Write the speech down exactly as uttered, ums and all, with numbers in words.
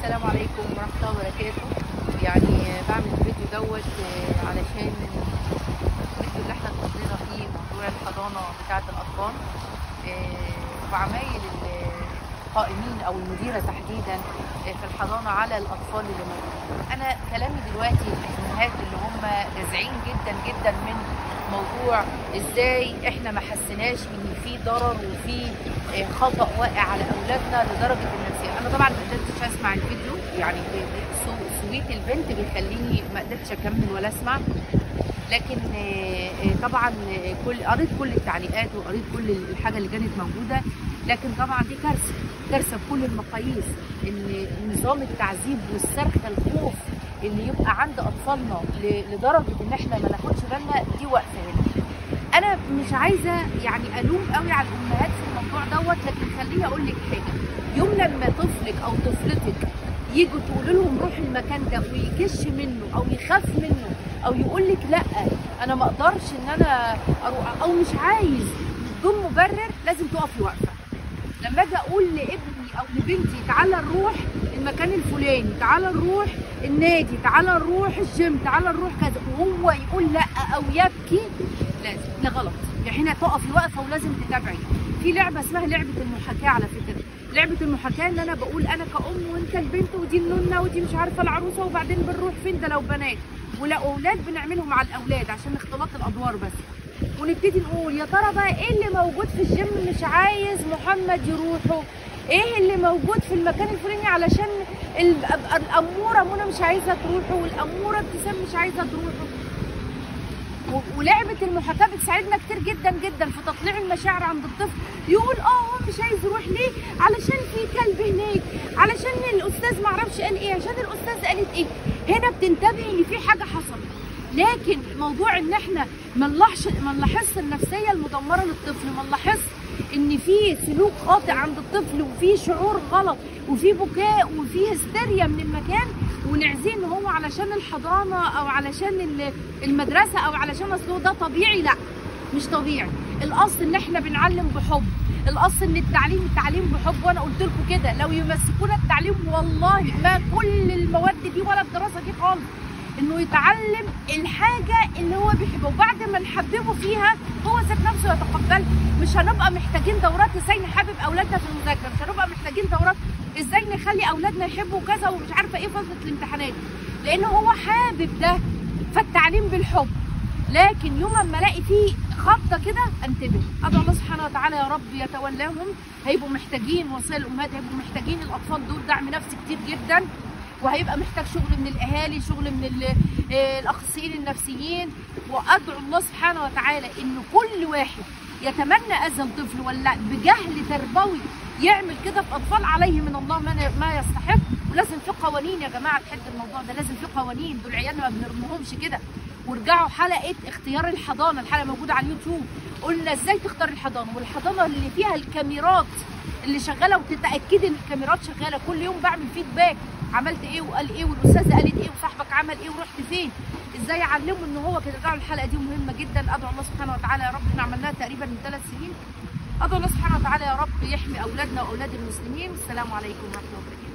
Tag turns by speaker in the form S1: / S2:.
S1: السلام عليكم ورحمة الله وبركاته. يعني بعمل الفيديو دوت علشان الفيديو اللي احنا اتكلمنا فيه موضوع الحضانة بتاعة الأطفال وعمايل القائمين أو المديرة تحديدا في الحضانة على الأطفال اللي موجودين. أنا كلامي دلوقتي للأمهات اللي هم جازعين جدا جدا من موضوع ازاي احنا ما حسيناش ان في ضرر وفي خطأ واقع على اولادنا لدرجه النفسيه. انا طبعا ما قدرتش اسمع الفيديو، يعني سويت البنت بيخليني ما قدرتش اكمل ولا اسمع، لكن طبعا كل قريت كل التعليقات وقريت كل الحاجه اللي كانت موجوده، لكن طبعا دي كارثه كارثه بكل المقاييس. ان نظام التعذيب والصرخ الخوف اللي يبقى عند اطفالنا لدرجه ان احنا ما ناخدش بالنا، دي واقفه هنا. انا مش عايزه يعني الوم قوي على الامهات في الموضوع دوت، لكن خليني اقول لك حاجه. يوم لما طفلك او طفلتك يجوا تقول لهم روح المكان ده ويكش منه او يخاف منه او يقول لك لا انا ما اقدرش ان انا اروح او مش عايز بدون مبرر، لازم تقفي واقفه. لما اجي اقول لابني او لبنتي تعالى نروح المكان الفلاني، تعالى نروح النادي، تعالى نروح الجيم، تعالى نروح كذا، وهو يقول لا او يبكي، لازم ده غلط. يعني هنا تقفي واقفه ولازم تتابعي. في لعبه اسمها لعبه المحاكاه على فكره. لعبه المحاكاه ان انا بقول انا كأم وانت البنت ودي النونه ودي مش عارفه العروسه، وبعدين بنروح فين ده لو بنات، ولو اولاد بنعملهم مع الاولاد عشان اختلاط الادوار بس. ونبتدي نقول يا ترى بقى ايه اللي موجود في الجيم مش عايز محمد يروحه، ايه اللي موجود في المكان الفلاني علشان الاموره منى مش عايزه تروحه والاموره ابتسام مش عايزه تروحه. ولعبه المحاكاه بتساعدنا كتير جدا جدا في تطليع المشاعر عند الطفل. يقول اه هو مش عايز يروح ليه؟ علشان في كلب هناك، علشان الاستاذ معرفش قال ايه، عشان الاستاذ قالت ايه. هنا بتنتبهي ان في حاجه حصلت. لكن موضوع ان احنا ما نلاحظش ما نلاحظش النفسيه المدمره للطفل، ما نلاحظش ان في سلوك خاطئ عند الطفل وفي شعور غلط وفي بكاء وفي هستيريا من المكان، ونعزيه ان هو علشان الحضانه او علشان المدرسه او علشان اصله ده طبيعي. لا مش طبيعي. الاصل ان احنا بنعلم بحب، الاصل ان التعليم التعليم بحب. وانا قلت لكم كده لو يمسكونا التعليم والله ما كل المواد دي ولا الدراسه دي خالص، انه يتعلم الحاجه اللي هو بيحبها، وبعد ما نحببه فيها هو ذات نفسه يتقبل. مش هنبقى محتاجين دورات ازاي نحبب اولادنا في المذاكره، مش هنبقى محتاجين دورات ازاي نخلي اولادنا يحبوا كذا ومش عارفه ايه فتره الامتحانات، لان هو حابب ده. فالتعليم بالحب. لكن يوم ما الاقي فيه خبطه كده انتبه. ادعو الله سبحانه وتعالى يا رب يتولاهم. هيبقوا محتاجين وسائل الامهات، هيبقوا محتاجين الاطفال دول دعم نفسي كتير جدا، وهيبقى محتاج شغل من الاهالي، شغل من الاخصائيين النفسيين. وادعو الله سبحانه وتعالى ان كل واحد يتمنى اذى الطفل ولا بجهل تربوي يعمل كده في اطفال عليه من الله ما يستحق. ولازم في قوانين يا جماعه تحد الموضوع ده، لازم في قوانين. دول عيالنا ما بنرميهمش كده. وارجعوا حلقه اختيار الحضانه، الحلقه موجوده على اليوتيوب، قلنا ازاي تختار الحضانه، والحضانه اللي فيها الكاميرات اللي شغاله وتتاكدي ان الكاميرات شغاله. كل يوم بعمل فيدباك، عملت ايه وقال ايه والاستاذه قالت ايه وصاحبك عمل ايه ورحت فين، ازاي اعلمه ان هو كده. ارجعوا الحلقه دي مهمه جدا. ادعو الله سبحانه وتعالى يا رب، احنا عملناها تقريبا من ثلاث سنين. ادعو الله سبحانه وتعالى يا رب يحمي اولادنا واولاد المسلمين. السلام عليكم ورحمه الله وبركاته.